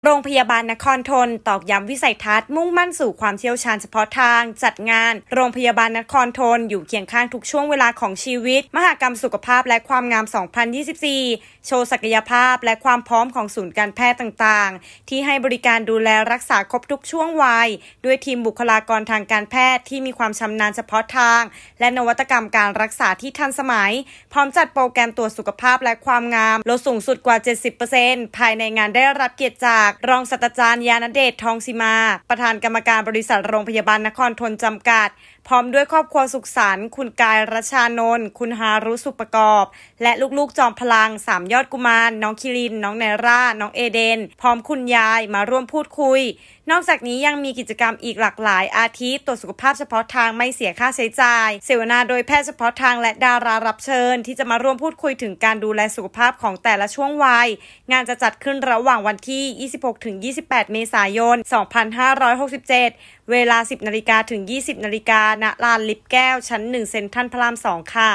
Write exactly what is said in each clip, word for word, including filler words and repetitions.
โรงพยาบาลนครธนตอกย้ำวิสัยทัศน์มุ่งมั่นสู่ความเชี่ยวชาญเฉพาะทางจัดงานโรงพยาบาลนครธนอยู่เคียงข้างทุกช่วงเวลาของชีวิตมหกรรมสุขภาพและความงาม สองพันยี่สิบสี่ โชว์ศักยภาพและความพร้อมของศูนย์การแพทย์ต่างๆที่ให้บริการดูแลรักษาครบทุกช่วงวัยด้วยทีมบุคลากรทางการแพทย์ที่มีความชำนาญเฉพาะทางและนวัตกรรมการรักษาที่ทันสมัยพร้อมจัดโปรแกรมตรวจสุขภาพและความงามลดสูงสุดกว่า เจ็ดสิบเปอร์เซ็นต์ ภายในงานได้รับเกียรติจากรองศาสตราจารย์ยานเดช ทองสีมาประธานกรรมการบริษัทโรงพยาบาลนครธนจำกัดพร้อมด้วยครอบครัวสุขสันต์คุณกายรัชชานนท์คุณฮารุสุประกอบและลูกๆจอมพลังสามยอดกุมารน้องคิรินน้องไนร่าน้องเอเดนพร้อมคุณยายมาร่วมพูดคุยนอกจากนี้ยังมีกิจกรรมอีกหลากหลายอาทิตย์ตรวจสุขภาพเฉพาะทางไม่เสียค่าใช้จ่ายเสวนาโดยแพทย์เฉพาะทางและดารารับเชิญที่จะมาร่วมพูดคุยถึงการดูแลสุขภาพของแต่ละช่วงวัยงานจะจัดขึ้นระหว่างวันที่ ยี่สิบหกถึงยี่สิบแปด เมษายน สองพันห้าร้อยหกสิบเจ็ด เวลา สิบนาฬิกาถึง ยี่สิบนาฬิกาณลานลิฟต์แก้วชั้นหนึ่งเซ็นทรัลพระรามสองค่ะ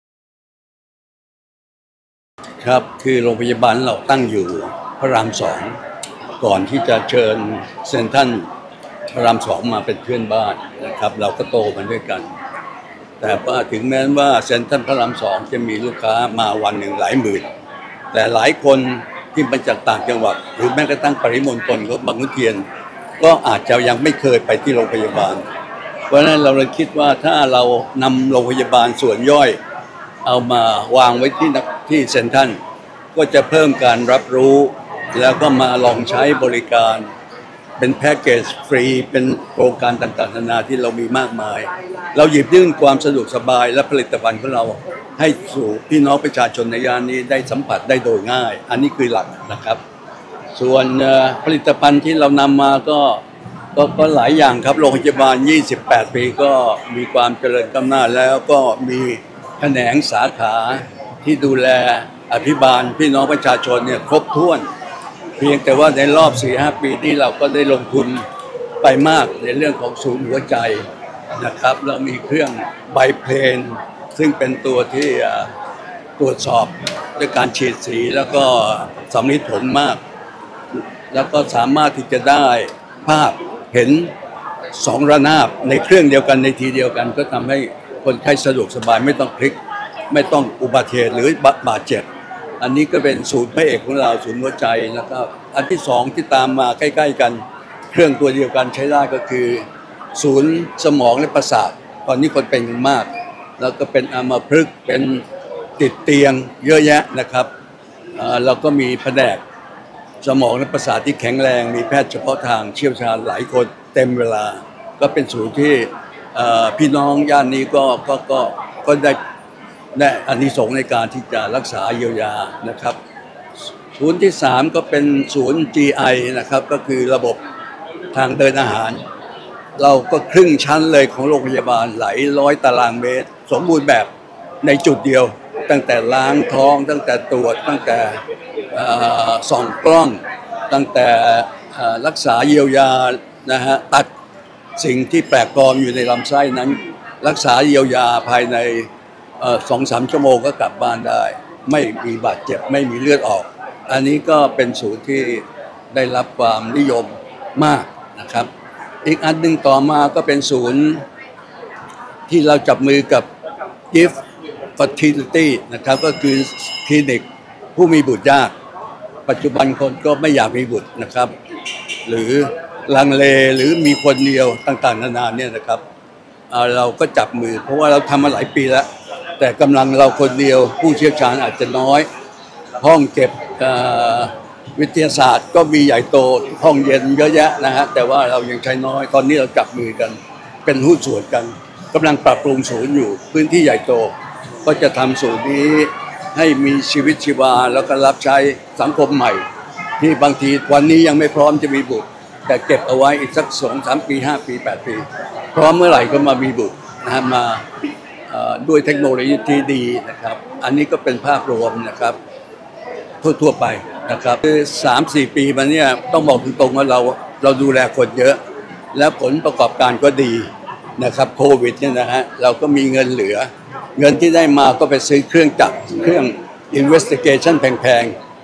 ครับคือโรงพยาบาลเราตั้งอยู่พระรามสองก่อนที่จะเชิญเซ็นทรัลพระรามสองมาเป็นเพื่อนบ้านนะครับเราก็โตมาด้วยกันแต่ว่าถึงแม้ว่าเซ็นทรัลพระรามสองจะมีลูกค้ามาวันหนึ่งหลายหมื่นแต่หลายคนที่มาจากต่างจังหวัดหรือแม้กระทั่งปริมณฑลก็บางขุนเทียนก็อาจจะยังไม่เคยไปที่โรงพยาบาลเพราะฉะนั้นเราเลยคิดว่าถ้าเรานำโรงพยาบาลส่วนย่อยเอามาวางไว้ที่ที่เซ็นทรัลก็จะเพิ่มการรับรู้แล้วก็มาลองใช้บริการเป็นแพ็กเกจฟรีเป็นโครงการต่างๆนานาที่เรามีมากมายเราหยิบยื่นความสะดวกสบายและผลิตภัณฑ์ของเราให้สู่พี่น้องประชาชนในย่านนี้ได้สัมผัสได้โดยง่ายอันนี้คือหลักนะครับส่วนผลิตภัณฑ์ที่เรานำมาก็ก็ก็หลายอย่างครับโรงพยาบาลยี่สิบแปดปีก็มีความเจริญก้าวหน้าแล้วก็มีแขนงสาขาที่ดูแลอภิบาลพี่น้องประชาชนเนี่ยครบถ้วนเพียงแต่ว่าในรอบ สี่ห้า ปีนี้เราก็ได้ลงทุนไปมากในเรื่องของศูนย์หัวใจนะครับเรามีเครื่องไบเพลนซึ่งเป็นตัวที่ตรวจสอบด้วยการฉีดสีแล้วก็สำลิดผลมากแล้วก็สามารถที่จะได้ภาพเห็นสองระนาบในเครื่องเดียวกันในทีเดียวกันก็ทำให้คนไข้สะดวกสบายไม่ต้องพลิกไม่ต้องอุบัติเหตุหรือบาดเจ็บอันนี้ก็เป็นศูนย์พระเอกของเราศูนย์หัวใจนะครับอันที่สองที่ตามมาใกล้ๆกันเครื่องตัวเดียวกันใช้ได้ก็คือศูนย์สมองและประสาทตอนนี้คนเป็นกันมากแล้วก็เป็นอัมพฤกษ์เป็นติดเตียงเยอะแยะนะครับเราก็มีแผนกสมองและประสาทที่แข็งแรงมีแพทย์เฉพาะทางเชี่ยวชาญหลายคนเต็มเวลาก็เป็นศูนย์ที่พี่น้องย่านนี้ก็ก็ก็ก็ได้ได้อานิสงส์ในการที่จะรักษาเยียวยานะครับศูนย์ที่สามก็เป็นศูนย์ จี ไอ นะครับก็คือระบบทางเดินอาหารเราก็ครึ่งชั้นเลยของโรงพยาบาลหลายร้อยตารางเมตรสมบูรณ์แบบในจุดเดียวตั้งแต่ล้างท้องตั้งแต่ตรวจตั้งแต่ส่องกล้องตั้งแต่รักษาเยียวยานะฮะตัดสิ่งที่แปลกปลอมอยู่ในลำไส้นั้นรักษาเยียวยาภายในสองสามชั่วโมงก็กลับบ้านได้ไม่มีบาดเจ็บไม่มีเลือดออกอันนี้ก็เป็นศูนย์ที่ได้รับความนิยมมากนะครับอีกอันหนึ่งต่อมาก็เป็นศูนย์ที่เราจับมือกับ Gift Fertility นะครับก็คือคลินิกผู้มีบุตรยากปัจจุบันคนก็ไม่อยากมีบุตรนะครับหรือลังเลหรือมีคนเดียวต่างๆนานาเนี่ยนะครับเราก็จับมือเพราะว่าเราทำมาหลายปีแล้วแต่กำลังเราคนเดียวผู้เชี่ยวชาญอาจจะน้อยห้องเก็บวิทยาศาสตร์ก็มีใหญ่โตห้องเย็นเยอะแยะนะฮะแต่ว่าเรายังใช้น้อยตอนนี้เราจับมือกันเป็นหุ้นส่วนกันกำลังปรับปรุงศูนย์อยู่พื้นที่ใหญ่โตก็จะทำศูนย์นี้ให้มีชีวิตชีวาแล้วก็รับใช้สังคมใหม่ที่บางทีวันนี้ยังไม่พร้อมจะมีบุตรแต่เก็บเอาไว้อีกสักสองสามปีห้าปีแปดปีพร้อมเมื่อไหร่ก็มามีบุตรนะฮะมาด้วยเทคโนโลยีที่ดีนะครับอันนี้ก็เป็นภาพรวมนะครับทั่วๆไปนะครับคือ สามสี่ ปีมาเนี่ยต้องบอกตรงๆว่าเราเราดูแลคนเยอะและผลประกอบการก็ดีนะครับโควิดเนี่ยนะฮะเราก็มีเงินเหลือเงินที่ได้มาก็ไปซื้อเครื่องจักรเครื่อง investigation แพงๆ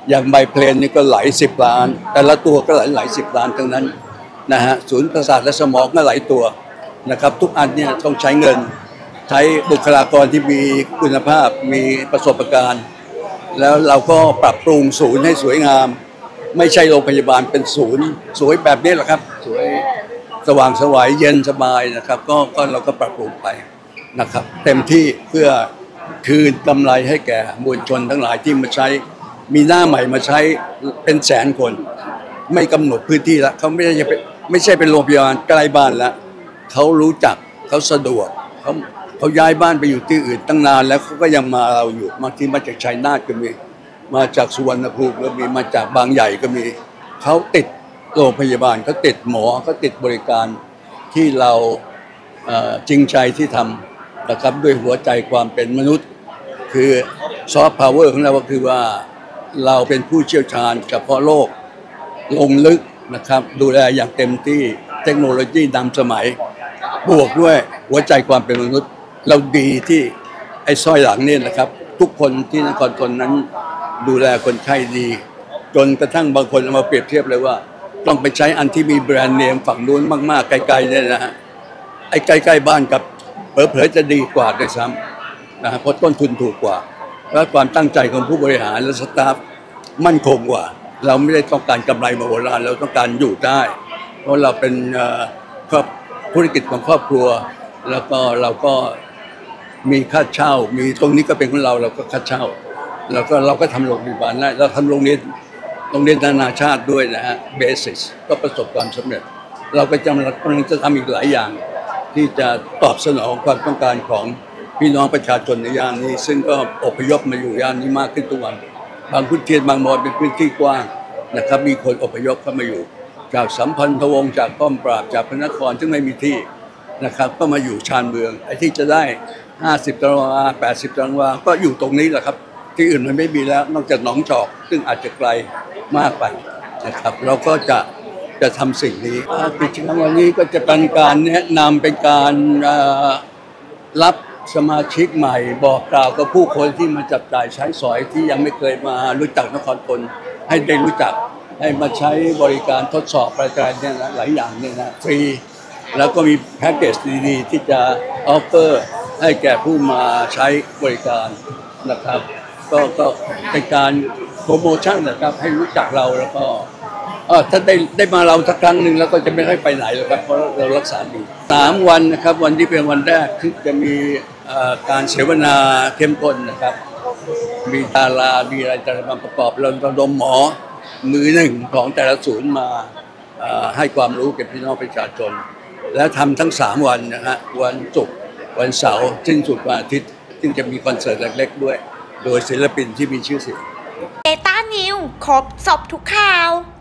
อย่างไบเพลนนี่ก็หลายสิบล้านแต่ละตัวก็หลายหลายสิบล้านทั้งนั้นนะฮะศูนย์ประสาทและสมองก็หลายตัวนะครับทุกอันเนี่ยต้องใช้เงินใช้บุคลากรที่มีคุณภาพมีประสบการณ์แล้วเราก็ปรับปรุงศูนย์ให้สวยงามไม่ใช่โรงพยาบาลเป็นศูนย์สวยแบบนี้แหละครับสวยสว่างสวยเย็นสบายนะครับก็ก็เราก็ปรับปรุงไปนะครับเต็มที่เพื่อคืนกำไรให้แก่มวลชนทั้งหลายที่มาใช้มีหน้าใหม่มาใช้เป็นแสนคนไม่กำหนดพื้นที่แล้วเขาไม่ใช่เป็นไม่ใช่เป็นโรงพยาบาลใกล้บ้านแล้วเขารู้จักเขาสะดวกเขาเขาย้ายบ้านไปอยู่ที่อื่นตั้งนานแล้วเขาก็ยังมาเราอยู่บางทีมาจากชัยนาทก็มีมาจากสุวรรณภูมิก็มีมาจากบางใหญ่ก็มีเขาติดโรงพยาบาลเขาติดหมอเขาติดบริการที่เราจริงใจที่ทำนะครับด้วยหัวใจความเป็นมนุษย์คือซอฟต์พาวเวอร์ของเราก็คือว่าเราเป็นผู้เชี่ยวชาญเฉพาะโลกลงลึกนะครับดูแลอย่างเต็มที่เทคโนโลยีนำสมัยบวกด้วยหัวใจความเป็นมนุษย์เราดีที่ไอ้สร้อยหลังนี่นะครับทุกคนที่นครธนนั้นดูแลคนไข้ดีจนกระทั่งบางคนเอามาเปรียบเทียบเลยว่าต้องไปใช้อันที่มีแบรนด์เนมฝั่งนู้นมากๆไกลๆเนี่ยนะฮะไอ้ใกล้ๆบ้านกับเผลอๆจะดีกว่าด้วยซ้ำนะฮะเพราะต้นทุนถูกกว่าและความตั้งใจของผู้บริหารและสตาฟมั่นคงกว่าเราไม่ได้ต้องการกำไรมโหฬารเราต้องการอยู่ได้เพราะเราเป็นครอบธุรกิจของครอบครัวแล้วก็เราก็มีค่าเช่ามีตรงนี้ก็เป็นของเราเราก็ค่าเช่าแล้วก็เราก็ทำโรงพยาบาลได้เราทำโรงเรียนโรงเรียนนานาชาติด้วยนะฮะเบสิสก็ประสบความสำเร็จเราก็กำลังจะทำอีกหลายอย่างที่จะตอบสนองความต้องการของพี่น้องประชาชนในย่านนี้ซึ่งก็อพยพมาอยู่ย่านนี้มากขึ้นทุกวันบางพื้นที่บางมอญเป็นพื้นที่กว้างนะครับมีคนอพยพเข้ามาอยู่จากสัมพันธวงศ์จากป้อมปราบจากพระนครซึ่งไม่มีที่นะครับก็มาอยู่ชานเมืองไอ้ที่จะได้ห้าสิบตารางวาแปดสิบตารางวาก็อยู่ตรงนี้แหละครับที่อื่นมันไม่มีแล้วนอกจากหนองจอกซึ่งอาจจะไกลมากไปนะครับเราก็จะจะทำสิ่งนี้กิจกรรมวันนี้ก็จะเป็นการแนะนำเป็นการรับสมาชิกใหม่บอกกล่าวกับผู้คนที่มาจับจ่ายใช้สอยที่ยังไม่เคยมารู้จักนครธนให้ได้รู้จักให้มาใช้บริการทดสอบประการเนี่ยนะหลายอย่างเนี่ยนะฟรีแล้วก็มีแพ็กเกจดีๆที่จะออฟเฟอร์ให้แก่ผู้มาใช้บริการนะครับก็ก็เป็นการโปรโมชั่นนะครับให้รู้จักเราแล้วก็เออถ้าได้ได้มาเราสักครั้งหนึ่งแล้วก็จะไม่ค่อยไปไหนหรอกครับเพราะเรารักษาดีสามวันนะครับวันที่เป็นวันแรกที่จะมีการเสวนาเข้มข้นนะครับมีดารามีอะไรต่างๆประกอบเราระดมหมอมือหนึ่งของแต่ละศูนย์มาให้ความรู้แก่พี่น้องประชาชนและทำทั้งสามวันนะฮะวันศุกร์วันเสาร์สิ้นสุดวันอาทิตย์ซึ่งจะมีคอนเสิร์ตเล็กๆด้วยโดยศิลปินที่มีชื่อเสียงเดต้านิวครบสอบทุกข่าว